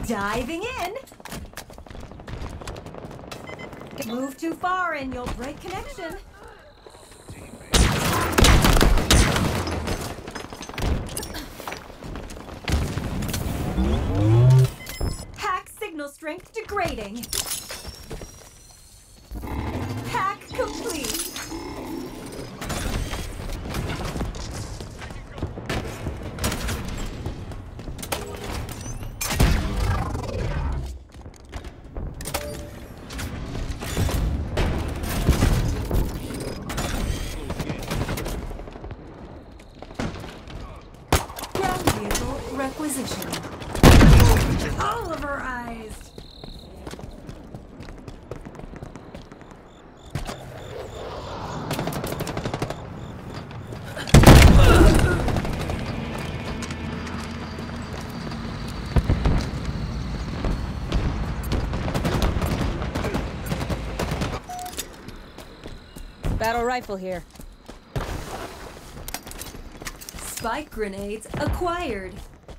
Diving in. Move too far and you'll break connection. Hack signal strength degrading. Hack complete. Requisition. Pulverized. Battle rifle here. Spike grenades acquired.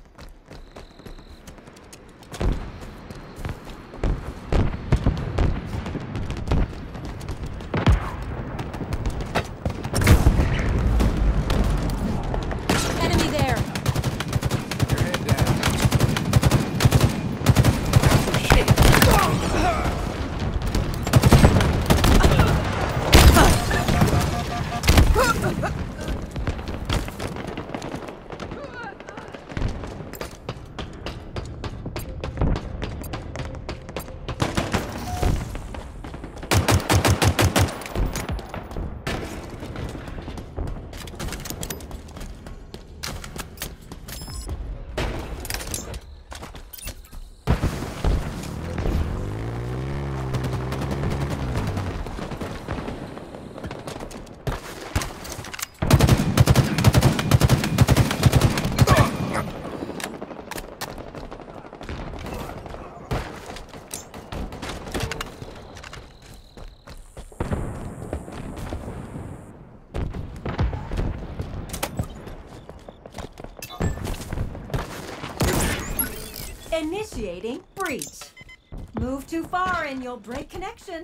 Initiating breach. Move too far and you'll break connection.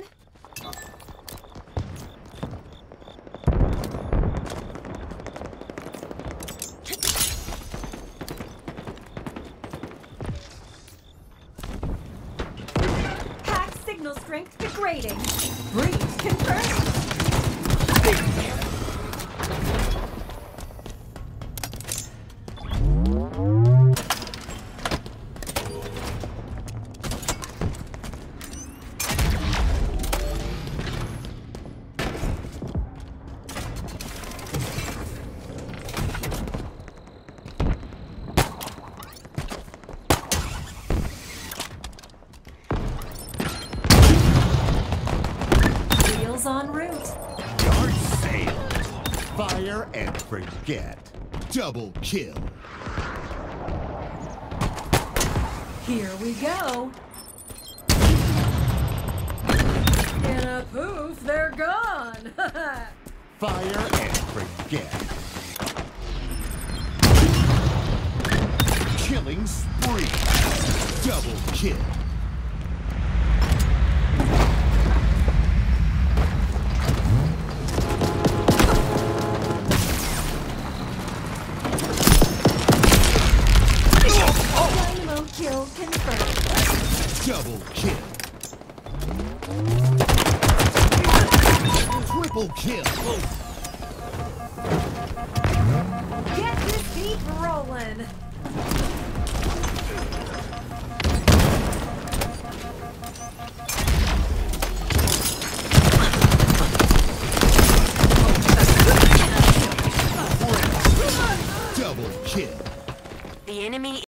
Hack signal strength degrading. Breach confirmed. En route. Yard sale. Fire and forget. Double kill. Here we go. In a poof, they're gone. Fire and forget. Killing spree. Double kill. Kill confirmed. Double kill. Triple kill. Get this beat rolling. Double kill. The enemy